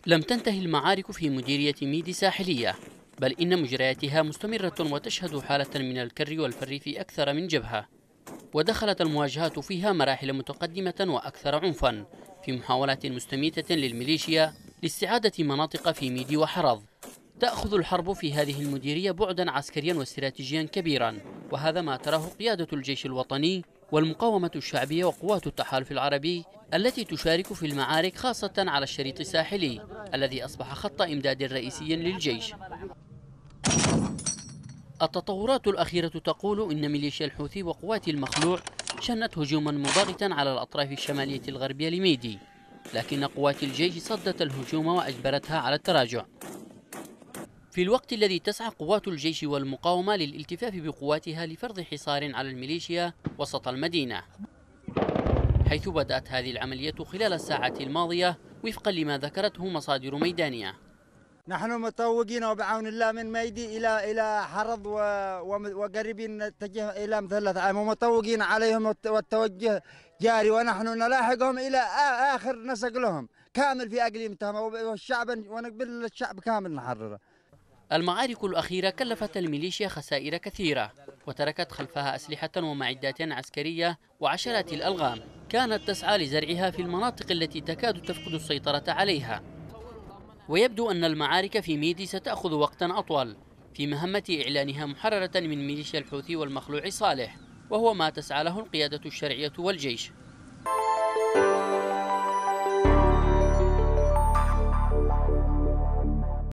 لم تنتهي المعارك في مديرية ميدي ساحلية، بل إن مجرياتها مستمرة وتشهد حالة من الكر والفر في أكثر من جبهة، ودخلت المواجهات فيها مراحل متقدمة وأكثر عنفا في محاولات مستميتة للميليشيا لاستعادة مناطق في ميدي وحرض. تأخذ الحرب في هذه المديرية بعدا عسكريا واستراتيجيا كبيرا، وهذا ما تراه قيادة الجيش الوطني والمقاومة الشعبية وقوات التحالف العربي التي تشارك في المعارك، خاصة على الشريط الساحلي الذي أصبح خط إمداد رئيسيا للجيش. التطورات الأخيرة تقول إن ميليشيا الحوثي وقوات المخلوع شنت هجوما مضاغتا على الأطراف الشمالية الغربية لميدي، لكن قوات الجيش صدت الهجوم وأجبرتها على التراجع، في الوقت الذي تسعى قوات الجيش والمقاومة للالتفاف بقواتها لفرض حصار على الميليشيا وسط المدينة، حيث بدأت هذه العملية خلال الساعات الماضية وفقا لما ذكرته مصادر ميدانية. نحن متوجين وبعون الله من ميدي إلى حرض وقريبين نتجه إلى مثلث عام، ومتوجين عليهم والتوجه جاري، ونحن نلاحقهم إلى آخر نسق لهم كامل في أقليمتهم والشعب، ونقبل الشعب كامل نحرره. المعارك الأخيرة كلفت الميليشيا خسائر كثيرة، وتركت خلفها أسلحة ومعدات عسكرية وعشرات الألغام كانت تسعى لزرعها في المناطق التي تكاد تفقد السيطرة عليها. ويبدو أن المعارك في ميدي ستأخذ وقتا أطول في مهمة إعلانها محررة من ميليشيا الحوثي والمخلوع صالح، وهو ما تسعى له القيادة الشرعية والجيش.